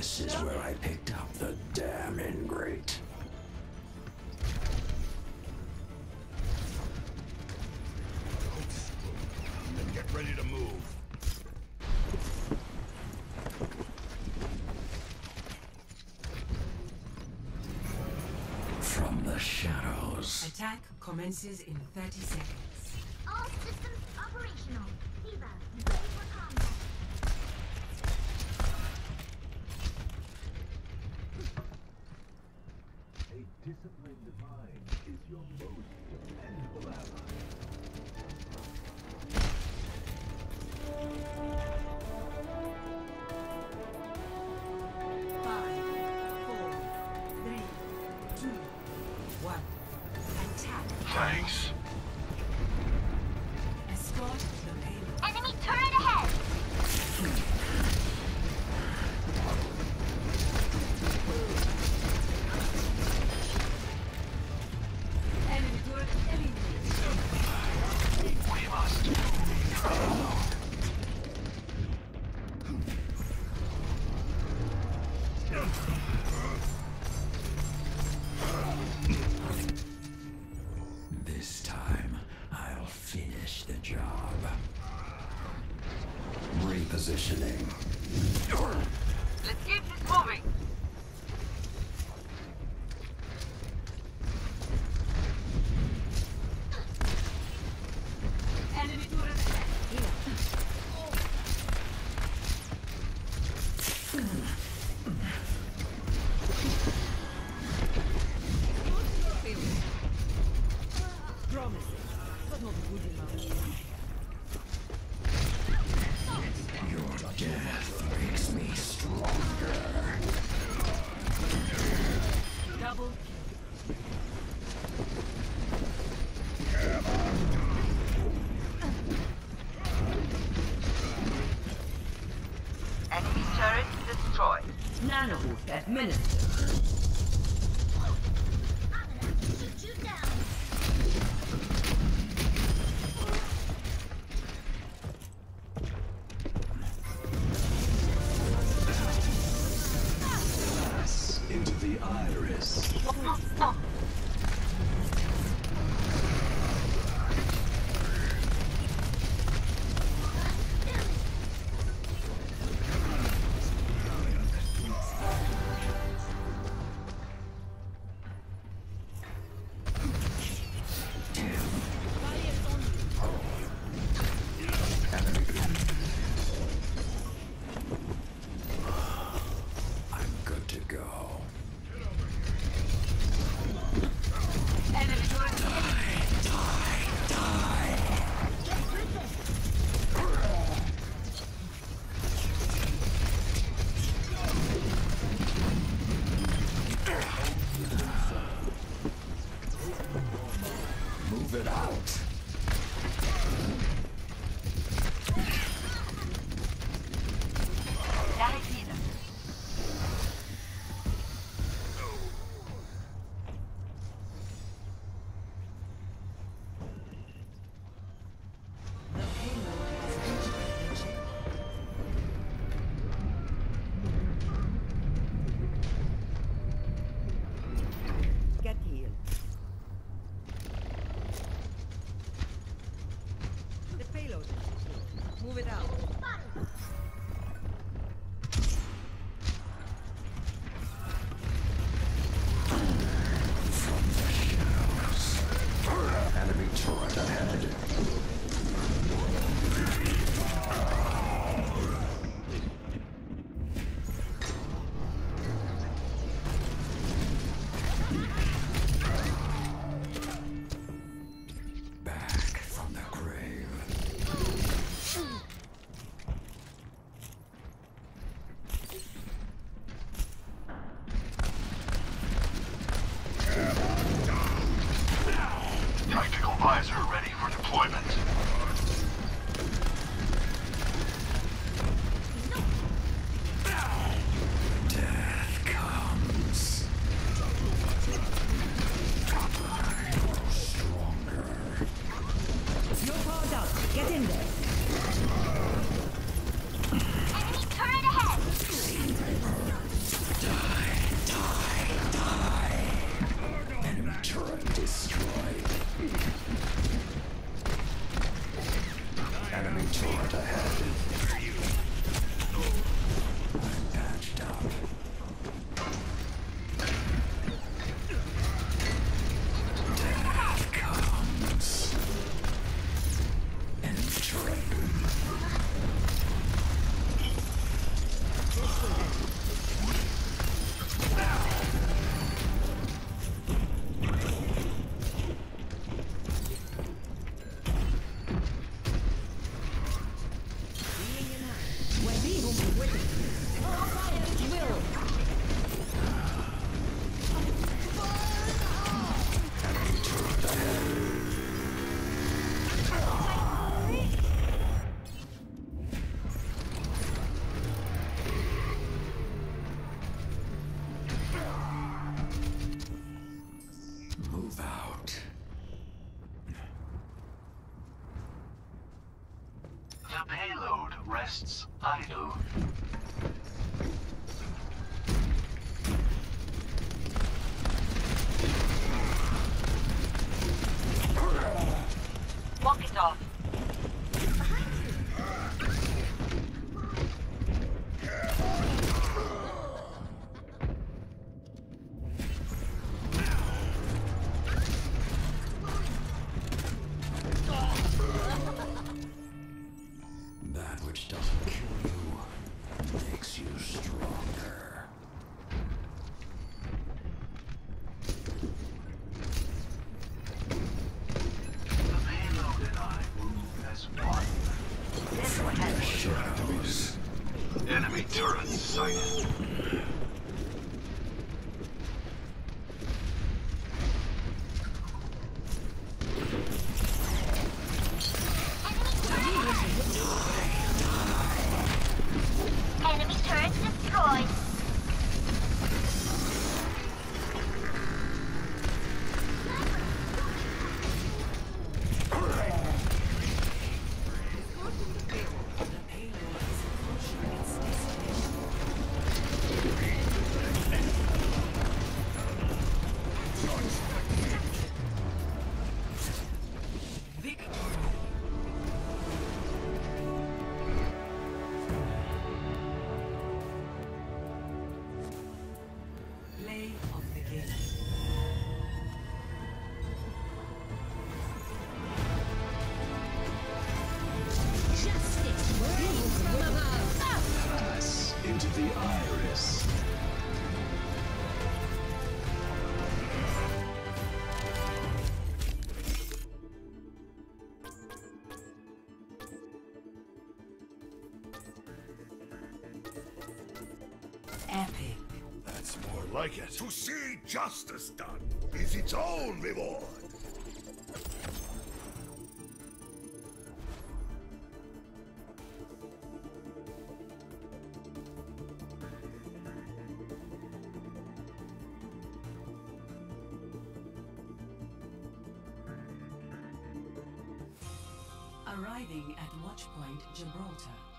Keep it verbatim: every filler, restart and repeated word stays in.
This is where I picked up the damn ingrate. Then get ready to move. From the shadows. Attack commences in thirty seconds. All systems operational. Viva, ready for combat. A disciplined mind is your most dependable ally. Five, four, three, two, one. Attack. Thanks. Escort the payload. Enemy turret ahead. Enemy turret eliminated. We must. This time, I'll finish the job. Repositioning. Let's keep this moving. Enemy turret ahead. Promising, but not good enough. Your death makes me stronger. Double Enemy turret destroyed. nano administered. I'm gonna shoot you down. Into the iris. I'm good to go. Enemy turret Move it out. Directed. The payload has reached the checkpoint. Get healed. The payload. Move it out. From the shadows. Enemy turret ahead. Back from the grave. Tactical visor ready for deployment. Death comes. I grow stronger. You're powered up. Get in there. Enemy turret ahead. Move out. The payload rests idle. Walk it off. That which doesn't kill you makes you stronger. The payload and I move as one. This one has Shadows. Enemy turrets sighted. Enemy turret destroyed. Play of the game. Justice rains from above. Pass into the iris. Epic. That's more like it. To see justice done is its own reward. Arriving at Watchpoint Gibraltar.